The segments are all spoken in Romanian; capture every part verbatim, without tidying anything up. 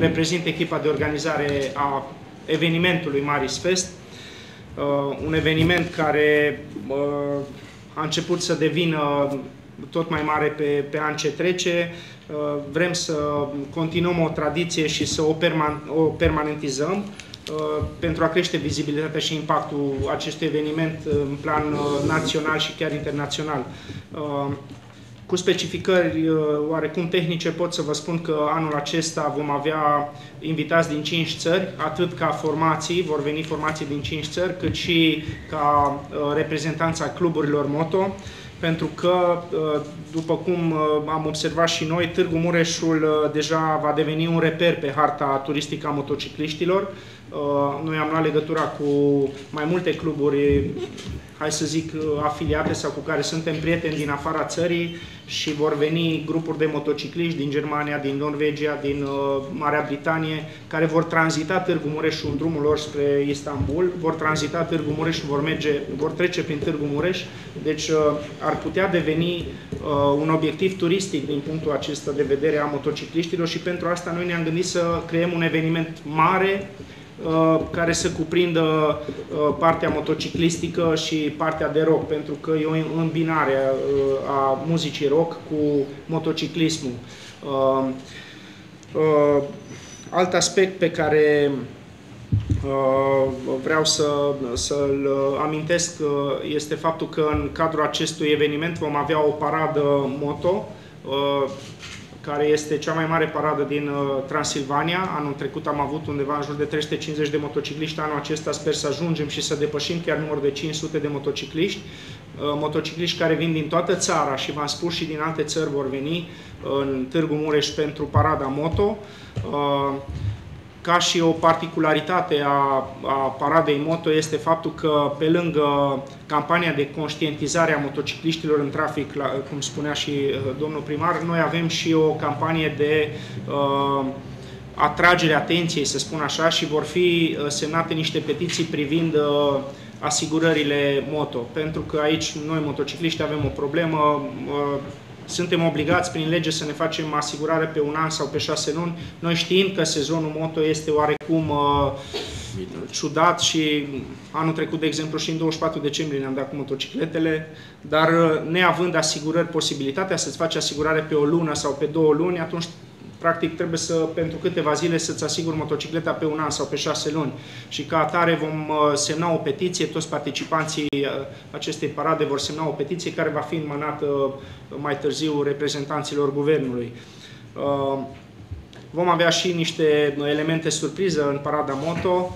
reprezint echipa de organizare a evenimentului Maris Fest, un eveniment care a început să devină tot mai mare pe, pe an ce trece. Vrem să continuăm o tradiție și să o, perman o permanentizăm pentru a crește vizibilitatea și impactul acestui eveniment în plan național și chiar internațional. Cu specificări oarecum tehnice pot să vă spun că anul acesta vom avea invitați din cinci țări, atât ca formații, vor veni formații din cinci țări, cât și ca reprezentanța cluburilor moto, pentru că, după cum am observat și noi, Târgu Mureșul deja va deveni un reper pe harta turistică a motocicliștilor. Noi am luat legătura cu mai multe cluburi, hai să zic, afiliate sau cu care suntem prieteni din afara țării și vor veni grupuri de motocicliști din Germania, din Norvegia, din Marea Britanie, care vor tranzita Târgu Mureșul în drumul lor spre Istanbul, vor tranzita Târgu Mureș și vor, merge, vor trece prin Târgu Mureș, deci ar putea deveni un obiectiv turistic din punctul acesta de vedere a motocicliștilor și pentru asta noi ne-am gândit să creăm un eveniment mare care să cuprindă partea motociclistică și partea de rock, pentru că e o îmbinare a muzicii rock cu motociclismul. Alt aspect pe care vreau să, să-l amintesc este faptul că în cadrul acestui eveniment vom avea o paradă moto, care este cea mai mare paradă din uh, Transilvania. Anul trecut am avut undeva în jur de trei sute cincizeci de motocicliști, anul acesta sper să ajungem și să depășim chiar numărul de cinci sute de motocicliști. Uh, motocicliști care vin din toată țara și v-am spus și din alte țări vor veni în Târgu Mureș pentru parada moto. Uh, Ca și o particularitate a, a paradei moto este faptul că, pe lângă campania de conștientizare a motocicliștilor în trafic, la, cum spunea și uh, domnul primar, noi avem și o campanie de uh, atragere atenției, să spun așa, și vor fi uh, semnate niște petiții privind uh, asigurările moto. Pentru că aici noi, motocicliști, avem o problemă. Uh, Suntem obligați prin lege să ne facem asigurare pe un an sau pe șase luni. Noi știm că sezonul moto este oarecum uh, ciudat și anul trecut, de exemplu, și în douăzeci și patru decembrie ne-am dat cu motocicletele, dar uh, neavând asigurări, posibilitatea să-ți faci asigurare pe o lună sau pe două luni, atunci practic trebuie să, pentru câteva zile, să-ți asiguri motocicleta pe un an sau pe șase luni. Și ca atare vom semna o petiție, toți participanții acestei parade vor semna o petiție care va fi înmânată mai târziu reprezentanților guvernului. Vom avea și niște elemente surpriză în parada moto,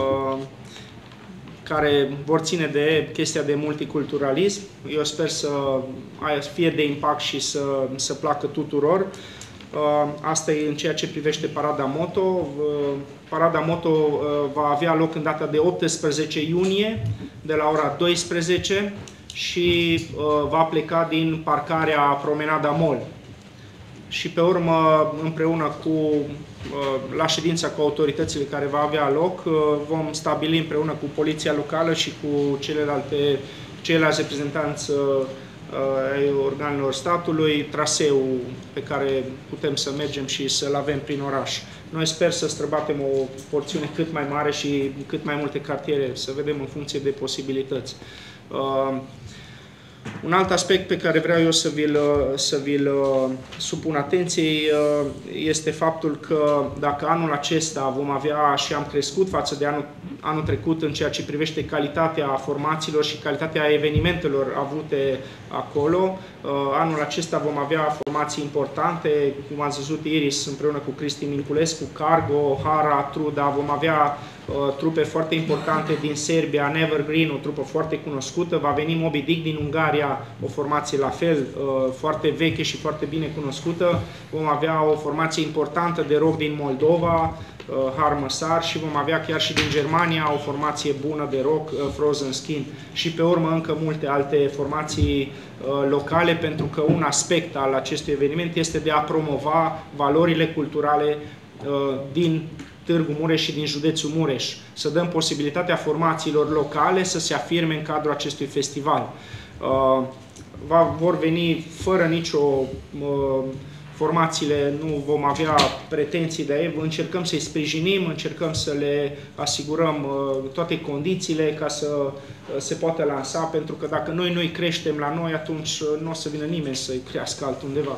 care vor ține de chestia de multiculturalism. Eu sper să fie de impact și să, să placă tuturor. Asta e în ceea ce privește parada moto. Parada moto va avea loc în data de optsprezece iunie, de la ora douăsprezece, și va pleca din parcarea Promenada Mall. Și pe urmă, împreună cu, la ședința cu autoritățile care va avea loc, vom stabili împreună cu poliția locală și cu celelalte, ceilalți reprezentanți ai organelor statului, traseul pe care putem să mergem și să-l avem prin oraș. Noi sper să străbatem o porțiune cât mai mare și cât mai multe cartiere, să vedem în funcție de posibilități. Uh, un alt aspect pe care vreau eu să vi-l să vi-l supun atenției uh, este faptul că dacă anul acesta vom avea și am crescut față de anul, anul trecut în ceea ce privește calitatea formațiilor și calitatea evenimentelor avute acolo, uh, anul acesta vom avea formații importante, cum ați văzut Iris împreună cu Cristi Minculescu, Cargo, Hara, Truda, vom avea uh, trupe foarte importante din Serbia, Nevergreen, o trupă foarte cunoscută, va veni Moby Dick din Ungaria, o formație la fel, uh, foarte veche și foarte bine cunoscută, vom avea o formație importantă de rock din Moldova, uh, Harmăsar, și vom avea chiar și din Germania o formație bună de rock, uh, Frozen Skin, și pe urmă încă multe alte formații uh, locale, pentru că un aspect al acestui eveniment este de a promova valorile culturale uh, din Târgu Mureș și din județul Mureș, să dăm posibilitatea formațiilor locale să se afirme în cadrul acestui festival. Uh, va, vor veni fără nicio uh, formațiile nu vom avea pretenții de ei, încercăm să-i sprijinim, încercăm să le asigurăm toate condițiile ca să se poată lansa, pentru că dacă noi nu-i creștem la noi, atunci nu o să vină nimeni să-i crească altundeva.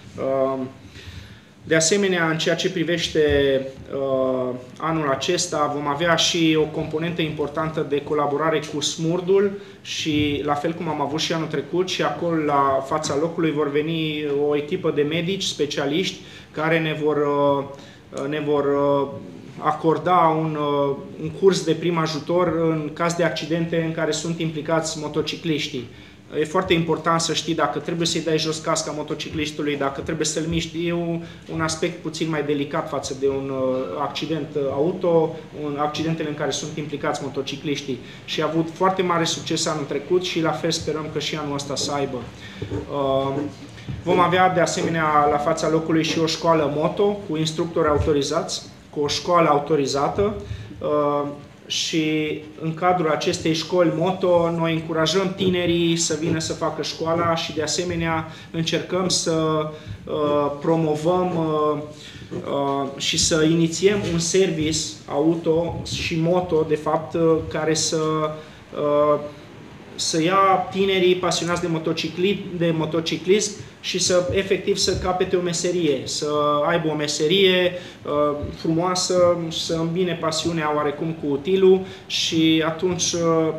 De asemenea, în ceea ce privește uh, anul acesta, vom avea și o componentă importantă de colaborare cu Smurdul și, la fel cum am avut și anul trecut, și acolo la fața locului vor veni o echipă de medici, specialiști, care ne vor, uh, ne vor uh, acorda un, uh, un curs de prim ajutor în caz de accidente în care sunt implicați motocicliștii. E foarte important să știi dacă trebuie să-i dai jos casca motociclistului, dacă trebuie să-l miști. E un aspect puțin mai delicat față de un accident auto, un accidentele în care sunt implicați motocicliștii. Și a avut foarte mare succes anul trecut și la fel sperăm că și anul ăsta să aibă. Vom avea de asemenea la fața locului și o școală moto cu instructori autorizați, cu o școală autorizată. Și în cadrul acestei școli moto, noi încurajăm tinerii să vină să facă școala și de asemenea încercăm să uh, promovăm uh, uh, și să inițiem un service auto și moto, de fapt, uh, care să, uh, să ia tinerii pasionați de, motocicli, de motociclism și să, efectiv, să capete o meserie, să aibă o meserie uh, frumoasă, să îmbine pasiunea oarecum cu utilul și atunci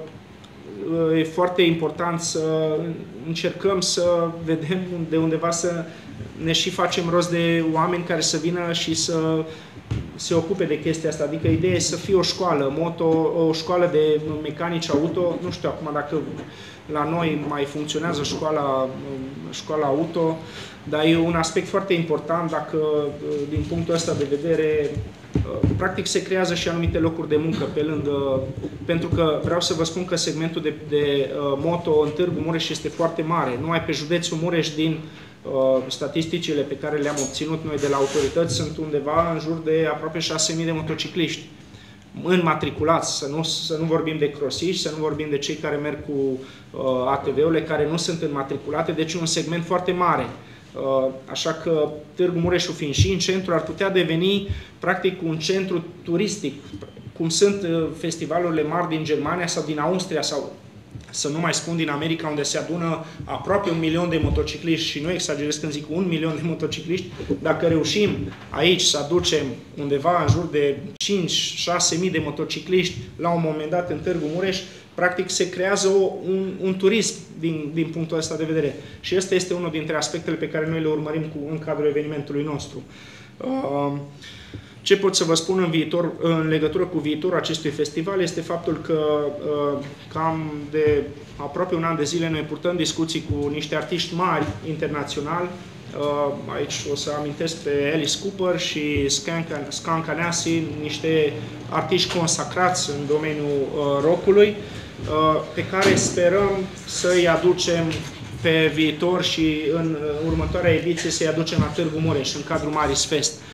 uh, e foarte important să încercăm să vedem de undeva să ne și facem rost de oameni care să vină și să se ocupe de chestia asta. Adică ideea e să fie o școală moto, o școală de mecanici auto, nu știu acum dacă la noi mai funcționează școala, școala auto, dar e un aspect foarte important dacă, din punctul ăsta de vedere, practic se creează și anumite locuri de muncă pe lângă, pentru că vreau să vă spun că segmentul de, de moto în Târgu Mureș este foarte mare. Numai pe județul Mureș, din uh, statisticile pe care le-am obținut noi de la autorități, sunt undeva în jur de aproape șase mii de motocicliști înmatriculați, să nu, să nu vorbim de crosiști, să nu vorbim de cei care merg cu uh, A T V-urile care nu sunt înmatriculate, deci un segment foarte mare. Uh, așa că Târgu Mureșul, fiind și în centru, ar putea deveni practic un centru turistic, cum sunt uh, festivalurile mari din Germania sau din Austria sau, să nu mai spun, din America, unde se adună aproape un milion de motocicliști, și nu exagerez când zic un milion de motocicliști. Dacă reușim aici să aducem undeva în jur de cinci șase mii de motocicliști la un moment dat în Târgu Mureș, practic se creează o, un, un turism din, din punctul ăsta de vedere. Și ăsta este unul dintre aspectele pe care noi le urmărim cu, în cadrul evenimentului nostru. Uh, Ce pot să vă spun în, viitor, în legătură cu viitorul acestui festival este faptul că cam de aproape un an de zile noi purtăm discuții cu niște artiști mari internaționali. Aici o să amintesc pe Alice Cooper și Scan Canasi, niște artiști consacrați în domeniul rockului, pe care sperăm să-i aducem pe viitor și în următoarea ediție să-i aducem la Târgu Mureș, în cadrul Maris Fest.